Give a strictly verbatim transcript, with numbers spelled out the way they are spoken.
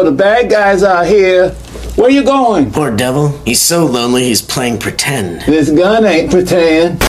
the bad guys are here. Where you going? Poor devil. He's so lonely he's playing pretend. This gun ain't pretend.